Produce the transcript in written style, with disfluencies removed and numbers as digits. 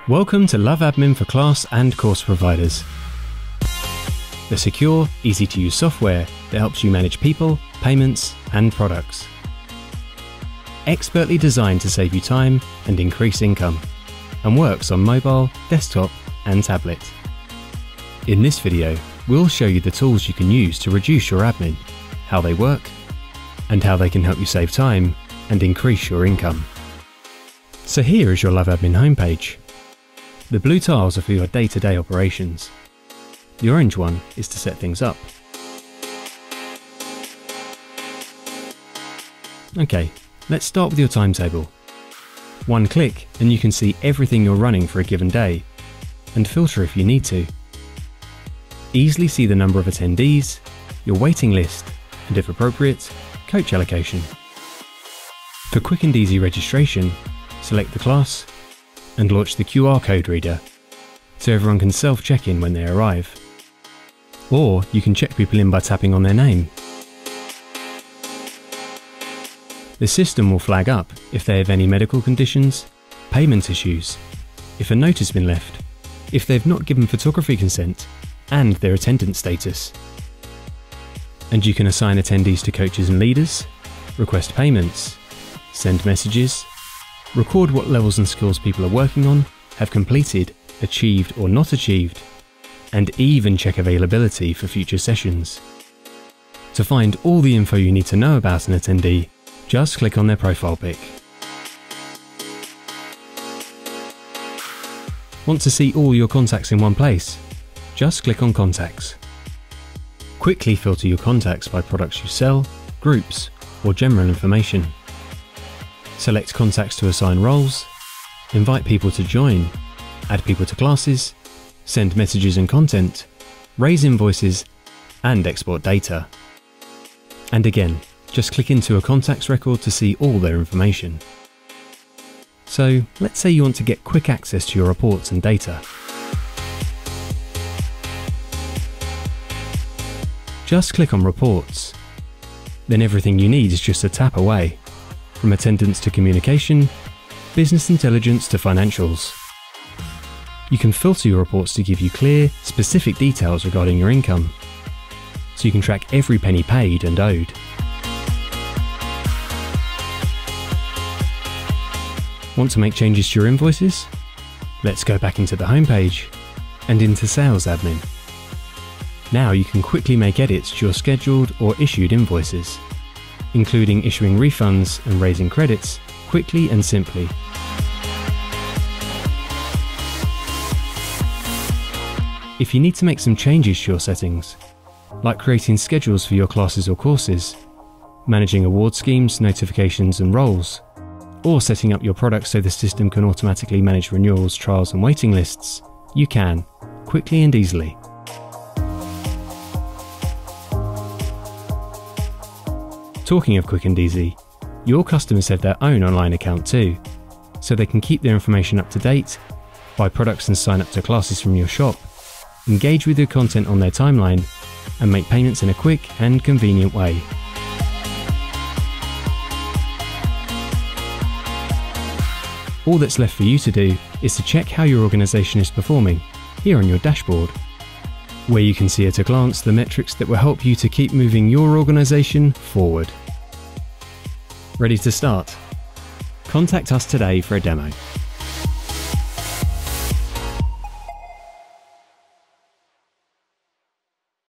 Welcome to LoveAdmin for class and course providers. The secure, easy-to-use software that helps you manage people, payments, and products. Expertly designed to save you time and increase income, and works on mobile, desktop, and tablet. In this video, we'll show you the tools you can use to reduce your admin, how they work, and how they can help you save time and increase your income. So here is your LoveAdmin homepage. The blue tiles are for your day-to-day operations. The orange one is to set things up. Okay, let's start with your timetable. One click and you can see everything you're running for a given day, and filter if you need to. Easily see the number of attendees, your waiting list, and if appropriate, coach allocation. For quick and easy registration, select the class and launch the QR code reader so everyone can self-check in when they arrive. Or you can check people in by tapping on their name. The system will flag up if they have any medical conditions, payment issues, if a note has been left, if they've not given photography consent, and their attendance status. And you can assign attendees to coaches and leaders, request payments, send messages, record what levels and skills people are working on, have completed, achieved or not achieved, and even check availability for future sessions. To find all the info you need to know about an attendee, just click on their profile pic. Want to see all your contacts in one place? Just click on Contacts. Quickly filter your contacts by products you sell, groups, or general information. Select contacts to assign roles, invite people to join, add people to classes, send messages and content, raise invoices, and export data. And again, just click into a contacts record to see all their information. So let's say you want to get quick access to your reports and data. Just click on Reports. Then everything you need is just a tap away. From attendance to communication, business intelligence to financials. You can filter your reports to give you clear, specific details regarding your income, so you can track every penny paid and owed. Want to make changes to your invoices? Let's go back into the homepage and into Sales Admin. Now you can quickly make edits to your scheduled or issued invoices, including issuing refunds and raising credits quickly and simply. If you need to make some changes to your settings, like creating schedules for your classes or courses, managing award schemes, notifications and roles, or setting up your products so the system can automatically manage renewals, trials and waiting lists, you can, quickly and easily. Talking of quick and easy, your customers have their own online account too, so they can keep their information up to date, buy products and sign up to classes from your shop, engage with your content on their timeline, and make payments in a quick and convenient way. All that's left for you to do is to check how your organisation is performing here on your dashboard, where you can see at a glance the metrics that will help you to keep moving your organisation forward. Ready to start? Contact us today for a demo.